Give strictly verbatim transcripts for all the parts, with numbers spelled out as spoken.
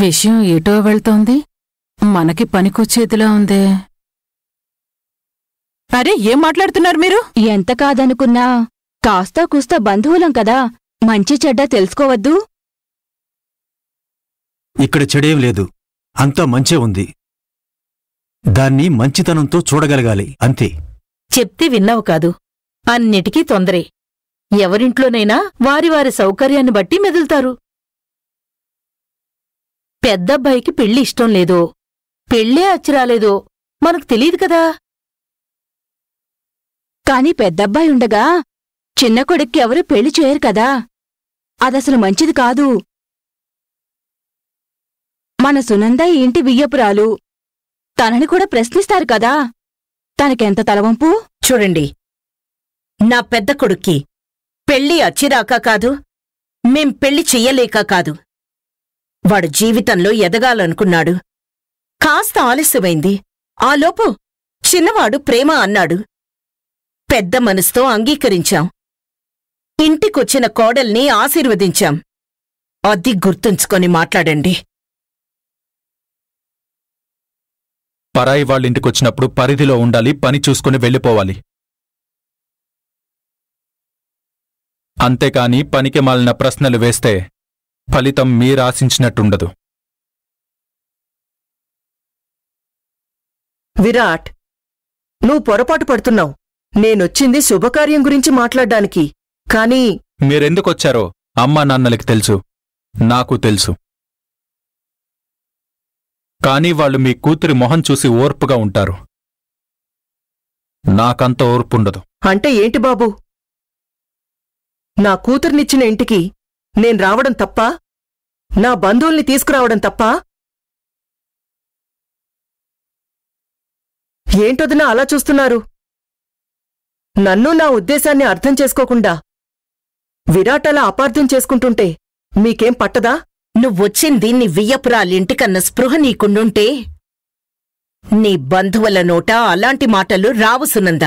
విషయం ఏటో వెళ్తోంది, మనకి పనికొచ్చేదిలా ఉందే. అరే, ఏం మాట్లాడుతున్నారు మీరు? ఎంత కాదనుకున్నా కాస్తా కూస్తా బంధువులం కదా, మంచి చెడ్డ తెలుసుకోవద్దు? ఇక్కడ చెడేం లేదు, అంతా మంచే ఉంది. దాన్ని మంచితనంతో చూడగలగాలి, అంతే. చెప్తే విన్నావు కాదు, అన్నిటికీ తొందరే. ఎవరింట్లోనైనా వారి వారి సౌకర్యాన్ని బట్టి మెదులుతారు. పెద్దబ్బాయికి పెళ్లి ఇష్టం లేదో, పెళ్ళే అచ్చిరాలేదో మనకు తెలీదు కదా. కాని పెద్దబ్బాయి ఉండగా చిన్న కొడుక్కి ఎవరు పెళ్లి చేయరు కదా, అదసలు మంచిది కాదు. మన సునంద ఇంటి వియ్యపురాలు, తనని కూడా ప్రశ్నిస్తారు కదా, తనకెంత తలవంపు. చూడండి, నా పెద్ద కొడుక్కి పెళ్లి అచ్చిరాక కాదు, మేం పెళ్లి చెయ్యలేక కాదు. వాడు జీవితంలో ఎదగాలనుకున్నాడు. కాస్త ఆలస్యమైంది. ఆలోపు చిన్నవాడు ప్రేమ అన్నాడు. పెద్ద మనసుతో అంగీకరించాం. ఇంటికొచ్చిన కోడల్ని ఆశీర్వదించాం. అది గుర్తుంచుకొని మాట్లాడండి. పరాయి వాళ్ళింటికొచ్చినప్పుడు పరిధిలో ఉండాలి, పని చూసుకుని వెళ్ళిపోవాలి. అంతేకాని పనికి మాలిన ప్రశ్నలు వేస్తే ఫలితం మీరాశించినట్టుండదు. విరాట్, నువ్వు పొరపాటు పడుతున్నావు. నేనొచ్చింది శుభకార్యం గురించి మాట్లాడ్డానికి, కానీ మీరెందుకొచ్చారో అమ్మా నాన్నలకి తెలుసు, నాకు తెలుసు. కానీ వాళ్ళు మీ కూతురి మొహం చూసి ఓర్పుగా ఉంటారు. నాకంత ఓర్పుండదు. అంటే ఏంటి బాబూ? నా కూతుర్నిచ్చిన ఇంటికి నేను రావడం తప్పా? నా బంధువుల్ని తీసుకురావడం తప్పా? ఏంటొదినా అలా చూస్తున్నారు? నన్ను నా ఉద్దేశాన్ని అర్థం చేసుకోకుండా విరాట్ అలా అపార్థం చేసుకుంటుంటే మీకేం పట్టదా? నువ్వొచ్చింది నీ వియ్యపురాలింటికన్న స్పృహ నీకుండుంటే నీ బంధువుల నోట అలాంటి మాటలు రావు సునందా.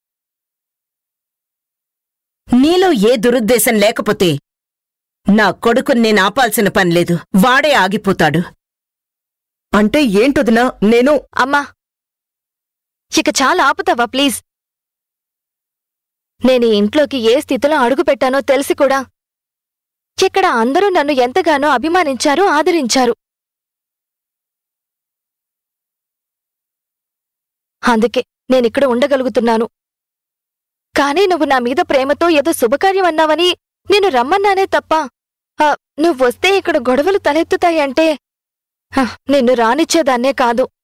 నీలో ఏ దురుద్దేశం లేకపోతే నా కొడుకుని నేను ఆపాల్సిన పనిలేదు, వాడే ఆగిపోతాడు. అంటే ఏంటొదినా? నేను అమ్మా, ఇక చాలా ఆపుతావా ప్లీజ్? నేను ఈ ఇంట్లోకి ఏ స్థితిలో అడుగుపెట్టానో తెలిసి కూడా ఇక్కడ అందరూ నన్ను ఎంతగానో అభిమానించారు, ఆదరించారు. అందుకే నేనిక్కడ ఉండగలుగుతున్నాను. కానీ నువ్వు నా మీద ప్రేమతో ఏదో శుభకార్యం అన్నావని నేను రమ్మన్నానే తప్ప, నువ్వొస్తే ఇక్కడ గొడవలు తలెత్తుతాయంటే నిన్ను రానిచ్చేదాన్నే కాదు.